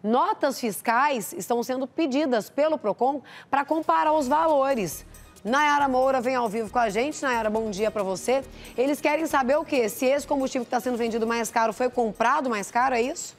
Notas fiscais estão sendo pedidas pelo Procon para comparar os valores. Nayara Moura vem ao vivo com a gente. Nayara, bom dia para você. Eles querem saber o quê? Se esse combustível que está sendo vendido mais caro foi comprado mais caro, é isso?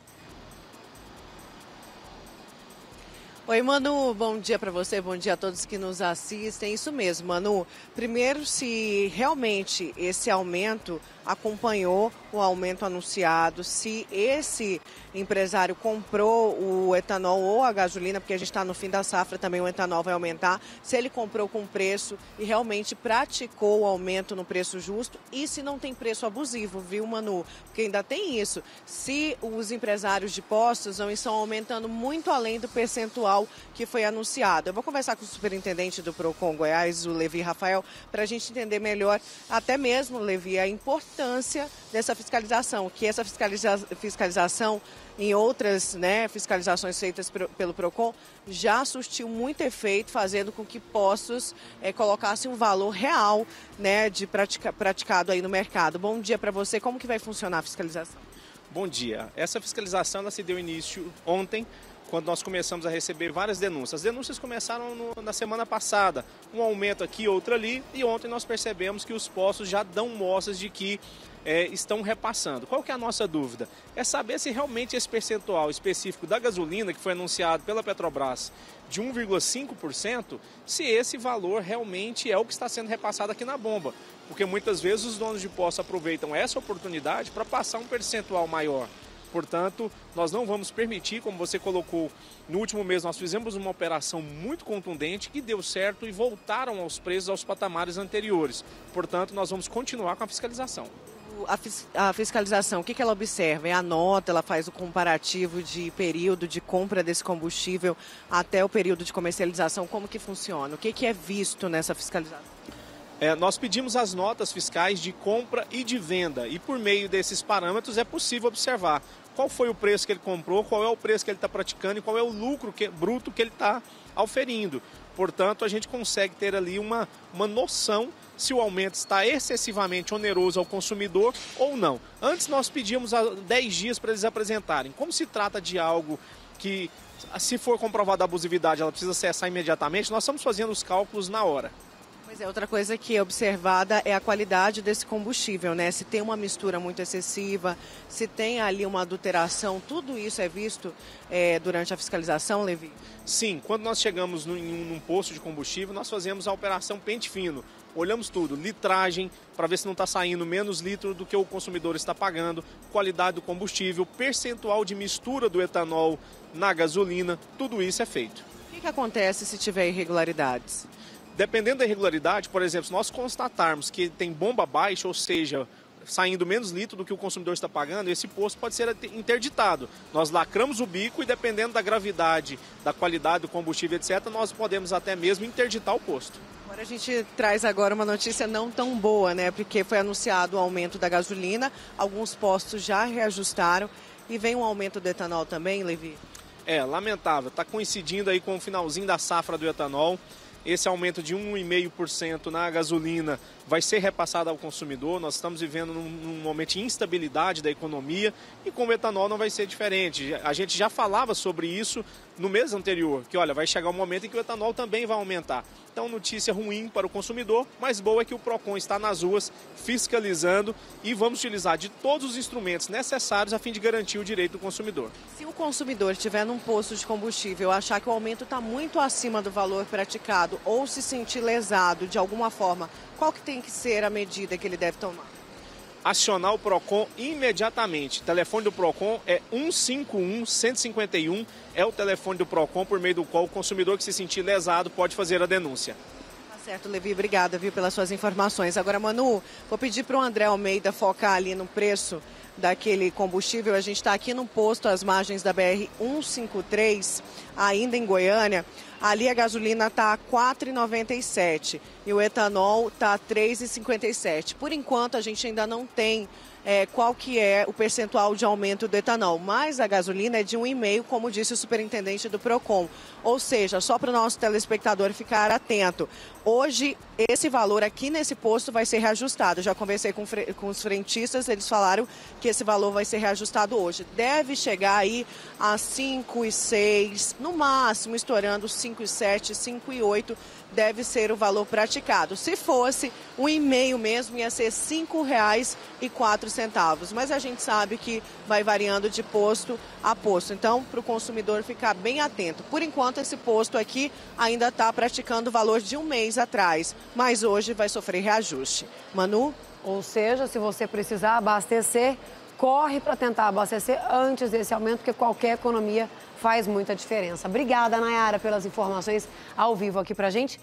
Oi, Manu, bom dia para você, bom dia a todos que nos assistem. Isso mesmo, Manu. Primeiro, se realmente esse aumento acompanhou o aumento anunciado, se esse empresário comprou o etanol ou a gasolina, porque a gente está no fim da safra, também o etanol vai aumentar, se ele comprou com preço e realmente praticou o aumento no preço justo e se não tem preço abusivo, viu, Manu? Porque ainda tem isso. Se os empresários de postos não estão aumentando muito além do percentual que foi anunciado. Eu vou conversar com o superintendente do Procon Goiás, o Levi Rafael, para a gente entender melhor, até mesmo, Levi, a importância dessa fiscalização, que essa fiscalização em outras fiscalizações feitas pelo Procon já surtiu muito efeito, fazendo com que postos colocassem um valor real de praticado aí no mercado. Bom dia para você, como que vai funcionar a fiscalização? Bom dia, essa fiscalização ela se deu início ontem, quando nós começamos a receber várias denúncias. As denúncias começaram na semana passada, um aumento aqui, outro ali, e ontem nós percebemos que os postos já dão mostras de que estão repassando. Qual que é a nossa dúvida? É saber se realmente esse percentual específico da gasolina, que foi anunciado pela Petrobras, de 1,5%, se esse valor realmente é o que está sendo repassado aqui na bomba. Porque muitas vezes os donos de postos aproveitam essa oportunidade para passar um percentual maior. Portanto, nós não vamos permitir, como você colocou, no último mês nós fizemos uma operação muito contundente que deu certo e voltaram aos preços aos patamares anteriores. Portanto, nós vamos continuar com a fiscalização. A fiscalização, o que ela observa? É a nota, ela faz o comparativo de período de compra desse combustível até o período de comercialização. Como que funciona? O que é visto nessa fiscalização? Nós pedimos as notas fiscais de compra e de venda e por meio desses parâmetros é possível observar qual foi o preço que ele comprou, qual é o preço que ele está praticando e qual é o lucro bruto que ele está auferindo. Portanto, a gente consegue ter ali uma noção se o aumento está excessivamente oneroso ao consumidor ou não. Antes nós pedíamos 10 dias para eles apresentarem. Como se trata de algo que, se for comprovada a abusividade, ela precisa cessar imediatamente, nós estamos fazendo os cálculos na hora. Pois é, outra coisa que é observada é a qualidade desse combustível, né? Se tem uma mistura muito excessiva, se tem ali uma adulteração, tudo isso é visto durante a fiscalização, Levi? Sim, quando nós chegamos num posto de combustível, nós fazemos a operação pente fino. Olhamos tudo, litragem, para ver se não está saindo menos litro do que o consumidor está pagando, qualidade do combustível, percentual de mistura do etanol na gasolina, tudo isso é feito. O que acontece se tiver irregularidades? Dependendo da irregularidade, por exemplo, se nós constatarmos que tem bomba baixa, ou seja, saindo menos litro do que o consumidor está pagando, esse posto pode ser interditado. Nós lacramos o bico e, dependendo da gravidade, da qualidade do combustível, etc., nós podemos até mesmo interditar o posto. Agora a gente traz agora uma notícia não tão boa, né? Porque foi anunciado o aumento da gasolina, alguns postos já reajustaram e vem um aumento do etanol também, Levi? Lamentável. Está coincidindo aí com o finalzinho da safra do etanol. Esse aumento de 1,5% na gasolina vai ser repassado ao consumidor. Nós estamos vivendo num momento de instabilidade da economia e com o etanol não vai ser diferente. A gente já falava sobre isso no mês anterior, que olha, vai chegar um momento em que o etanol também vai aumentar. Então, notícia ruim para o consumidor, mas boa é que o Procon está nas ruas fiscalizando e vamos utilizar de todos os instrumentos necessários a fim de garantir o direito do consumidor. Se o consumidor estiver num posto de combustível, achar que o aumento está muito acima do valor praticado ou se sentir lesado de alguma forma, qual que tem que ser a medida que ele deve tomar? Acionar o Procon imediatamente. O telefone do Procon é 151-151, é o telefone do Procon por meio do qual o consumidor que se sentir lesado pode fazer a denúncia. Tá certo, Levi, obrigada, pelas suas informações. Agora, Manu, vou pedir para o André Almeida focar ali no preço daquele combustível. A gente está aqui no posto às margens da BR-153, ainda em Goiânia. Ali a gasolina está a R$ 4,97 e o etanol está a R$ 3,57. Por enquanto, a gente ainda não tem qual que é o percentual de aumento do etanol, mas a gasolina é de 1,5, como disse o superintendente do Procon. Ou seja, só para o nosso telespectador ficar atento, hoje esse valor aqui nesse posto vai ser reajustado. Já conversei com os frentistas, eles falaram que esse valor vai ser reajustado hoje. Deve chegar aí a 5,6, no máximo estourando 5,7, 5,8, deve ser o valor praticado. Se fosse 1,5 mesmo, ia ser R$ 5,04. Mas a gente sabe que vai variando de posto a posto. Então, para o consumidor ficar bem atento. Por enquanto, esse posto aqui ainda está praticando o valor de um mês atrás, mas hoje vai sofrer reajuste. Manu? Ou seja, se você precisar abastecer, corre para tentar abastecer antes desse aumento, porque qualquer economia faz muita diferença. Obrigada, Nayara, pelas informações ao vivo aqui pra gente.